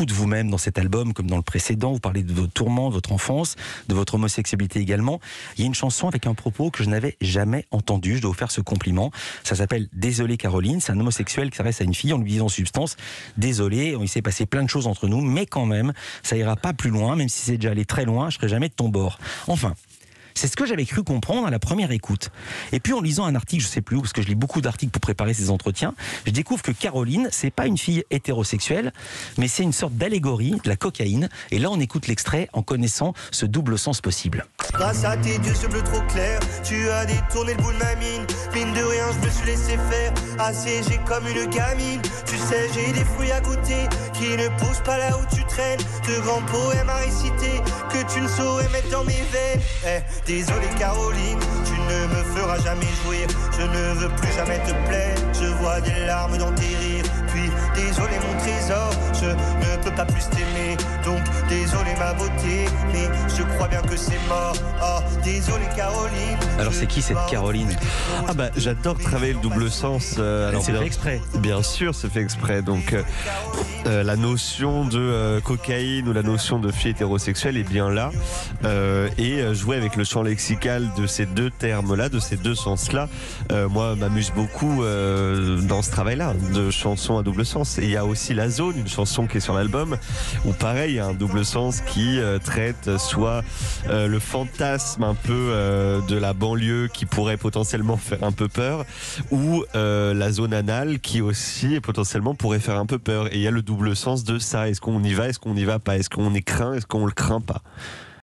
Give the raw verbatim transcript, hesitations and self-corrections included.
beaucoup de vous-même dans cet album, comme dans le précédent. Vous parlez de vos tourments, de votre enfance, de votre homosexualité également. Il y a une chanson avec un propos que je n'avais jamais entendu. Je dois vous faire ce compliment. Ça s'appelle « Désolé Caroline ». C'est un homosexuel qui s'adresse à une fille en lui disant en substance « Désolé, il s'est passé plein de choses entre nous, mais quand même, ça ira pas plus loin, même si c'est déjà allé très loin, je serai jamais de ton bord. » Enfin, c'est ce que j'avais cru comprendre à la première écoute. Et puis en lisant un article, je sais plus où, parce que je lis beaucoup d'articles pour préparer ces entretiens, je découvre que Caroline, c'est pas une fille hétérosexuelle, mais c'est une sorte d'allégorie de la cocaïne. Et là, on écoute l'extrait en connaissant ce double sens possible. Grâce à tes yeux bleus trop clairs, tu as détourné le bout de ma mine. Mine de rien, je me suis laissé faire, assiégé comme une gamine. Tu sais, j'ai des fruits à goûter qui ne poussent pas là où tu traînes. De grands poèmes à réciter que tu ne saurais mettre dans mes veines. Eh, désolé Caroline, tu ne me feras jamais jouir. Je ne veux plus jamais te plaire. Je vois des larmes dans tes rires. Puis désolé mon trésor, je ne peux pas plus t'aimer. Donc désolé ma beauté, mais je crois bien que c'est mort. Oh, désolé Caroline. Alors c'est qui cette Caroline? Ah bah j'adore travailler le double sens. Euh, alors c'est bien, fait exprès. Bien sûr, c'est fait exprès. Donc euh, euh, la notion de euh, cocaïne ou la notion de fille hétérosexuelle est bien là. Euh, et euh, jouer avec le champ lexical de ces deux termes-là, de ces deux sens-là, euh, moi m'amuse beaucoup euh, dans ce travail-là de chansons à double sens. Et il y a aussi La Zone, une chanson qui est sur l'album, où pareil, il y a un double sens qui euh, traite soit euh, le fantasme un peu euh, de la banlieue qui pourrait potentiellement faire un peu peur, ou euh, la zone anale qui aussi potentiellement pourrait faire un peu peur. Et il y a le double sens de ça. Est-ce qu'on y va, est-ce qu'on n'y va pas, est-ce qu'on est craint, est-ce qu'on le craint pas?